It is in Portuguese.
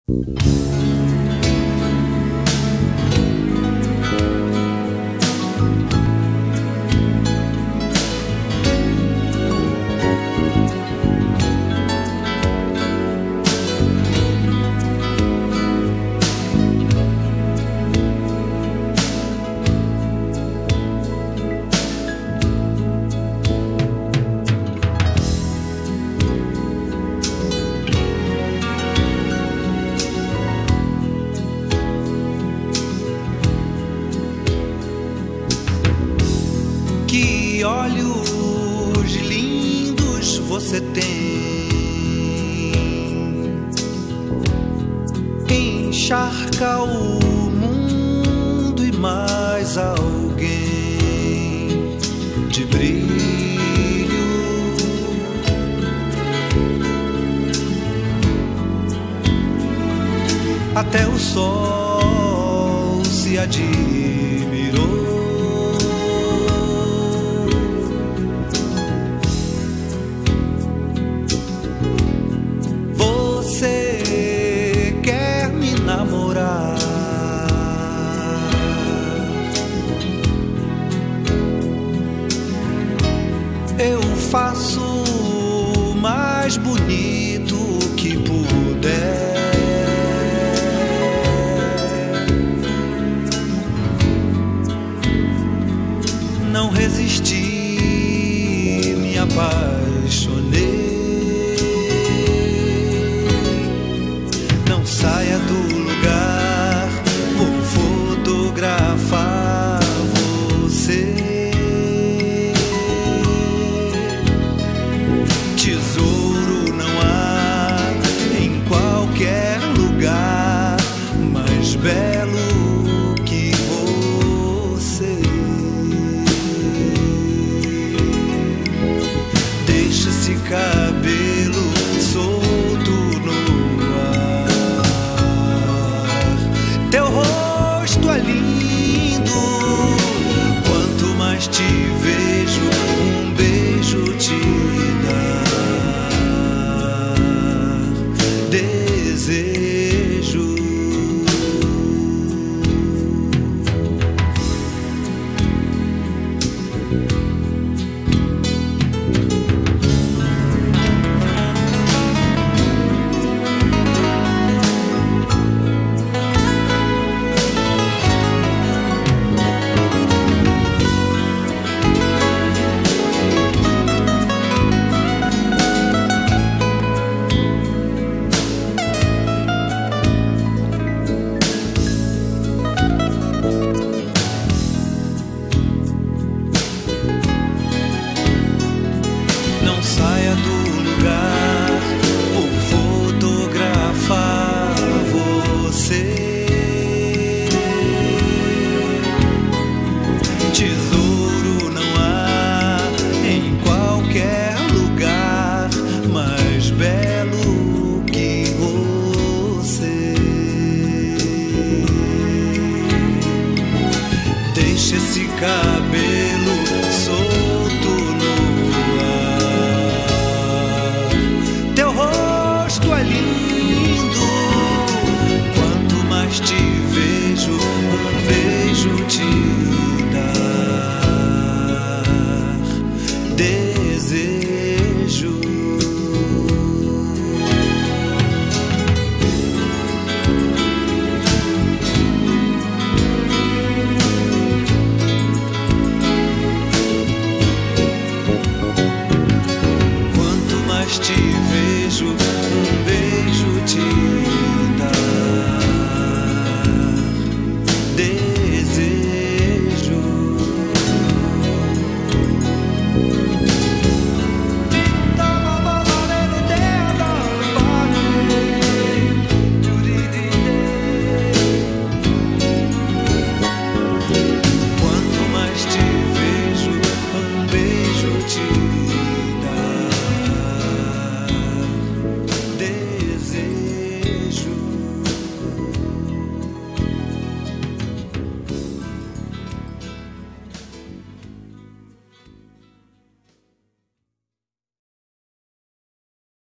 Que olhos lindos você tem, encharca o mundo e mais alguém de brilho. Até o sol se admirou. Você quer me namorar? Eu faço o mais bonito que puder. Não resisti, me apaixonei. Não saia do lugar, vou fotografar você. Tesouro não há em qualquer lugar mais belo que você. Deixa esse cabelo solto no ar. Teu rosto é lindo. Quanto mais te vejo, um beijo te dá desejo. Não saia do lugar, vou fotografar você. Tesouro não há em qualquer lugar mais belo que você. Deixa esse cabelo solto